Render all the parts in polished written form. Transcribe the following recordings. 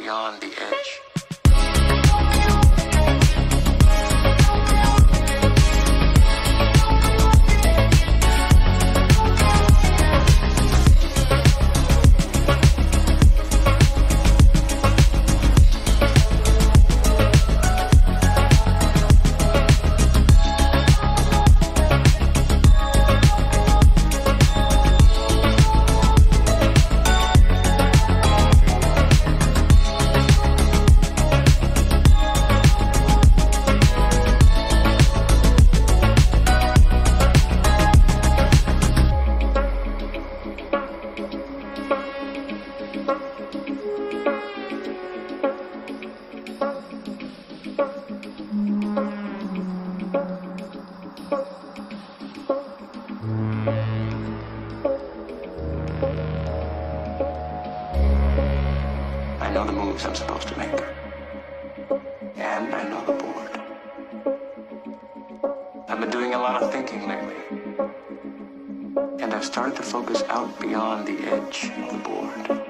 beyond the edge. I know the moves I'm supposed to make. And I know the board. I've been doing a lot of thinking lately. And I've started to focus out beyond the edge of the board.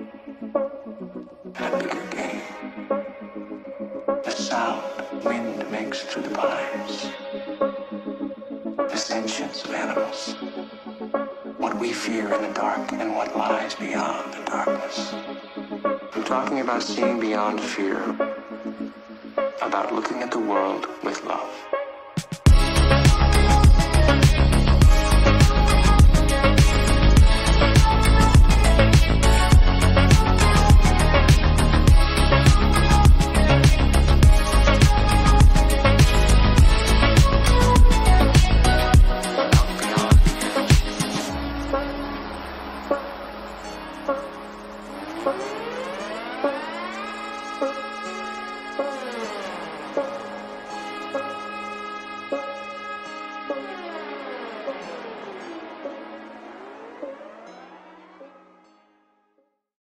At a bigger game. The sound wind makes through the pines. The sentience of animals. What we fear in the dark and what lies beyond the darkness. I'm talking about seeing beyond fear, about looking at the world with love.